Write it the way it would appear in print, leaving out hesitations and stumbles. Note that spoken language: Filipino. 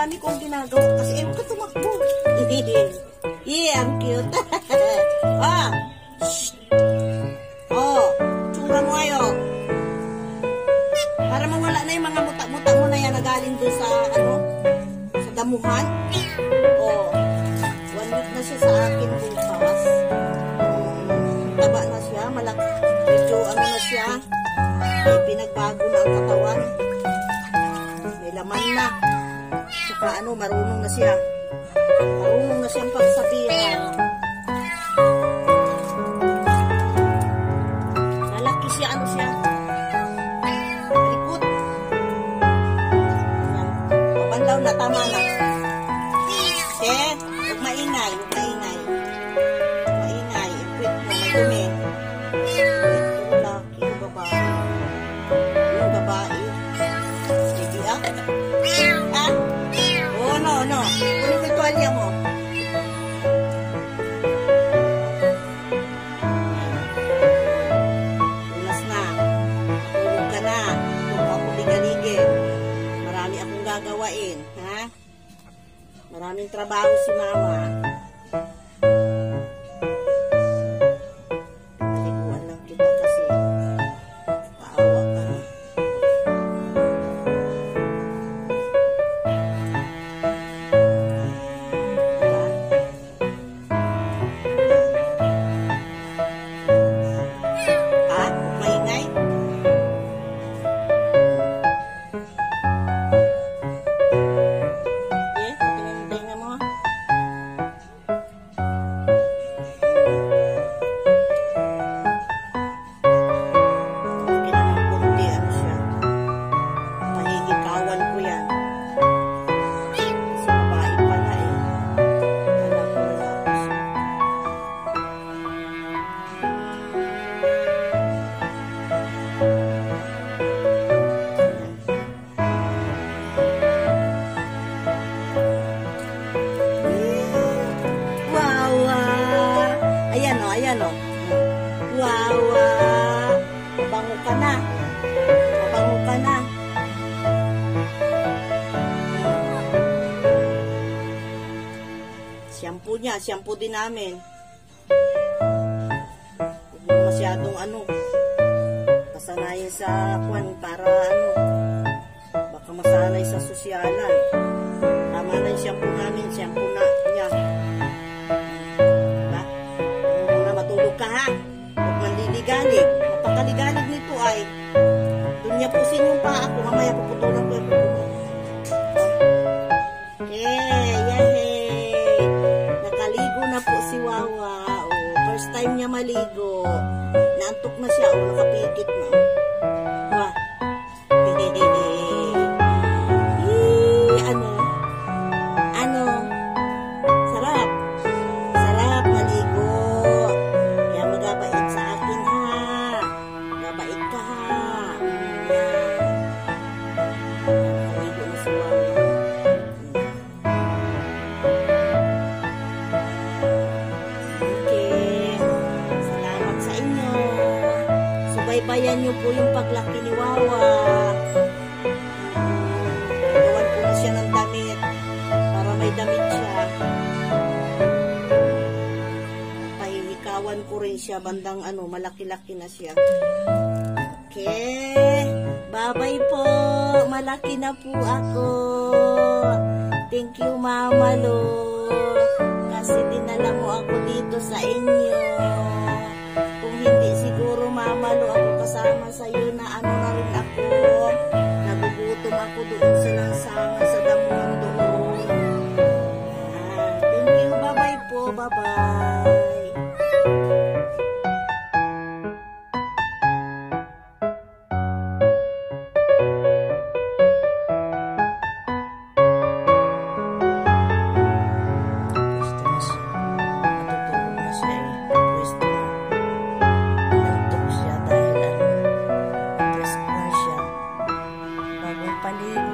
marami kong ginagawa kasi ewan ka tumakbo. Yeah, ang cute. Ah, shh. Oh, tsura mo ngayon. Para mawala na yung mga muta-muta mo na yan na galing doon sa, sa damuhan. Oh, 1 week na siya sa akin bukas. Taba na siya, malaki. Medyo na siya. May pinagbago na ang katawan. May laman na. Tsaka marunong na siya. Marunong na siyang pagsabihan. Lalaki siya, siya. Likod. Papanlaw na, tama na. Okay? Huwag maingay, huwag maingay. Maingay, ipit mo, may dumi. Yung laki, yung babae. Yung babae. Sige, ah? Oh, no. Kunin mo tuwalya mo. Ulas na. Tulog ka na. Tulog ako ligaligin. Marami akong gagawain. Ha? Maraming trabaho si mama. Paliguan lang kita kasi. Paawa ka. Ayan o. Wawa. Mabango ka na. Mabango ka na. Shampoo niya. Shampoo din namin. Huwag mo masyadong pasanayin sa kwan para baka masanay sa sosyalan. Tama na yung shampoo namin. Shampoo na niya. Ka ha? Huwag manliligalig. Napakaligalig nito ay doon niya pusin yung paa ko. Mamaya puputulan ko yung puputo. Yay! Nakaligo na po si Wawa. First time niya maligo. Naantok na siya. Nakapikit na. Wah. Sarap. Sarap maligo. Mabait sa akin ha. Mabait ka ha. Nakaligo na si Wawa. Okay. Salamat sa inyo. Subaybayan niyo po yung paglaki ni Wawa. Gawan ko na siya ng damit para may damit siya. Ko rin siya bandang malaki-laki na siya. Okay. Bye-bye po. Malaki na po ako. Thank you, Mama Lo. Kasi dinala mo ako dito sa inyo. Kung hindi siguro, Mama Lo, ako kasama sa iyo na na rin ako. Nagugutom ako doon sa lansanga sa damuhan doon. Thank you. Bye-bye po. Bye-bye. Pali